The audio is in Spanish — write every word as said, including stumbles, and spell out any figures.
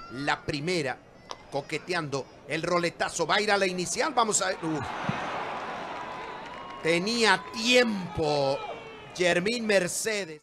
la primera, coqueteando el roletazo. Va a ir a la inicial, vamos a ver. Uf. Tenía tiempo Jermín Mercedes.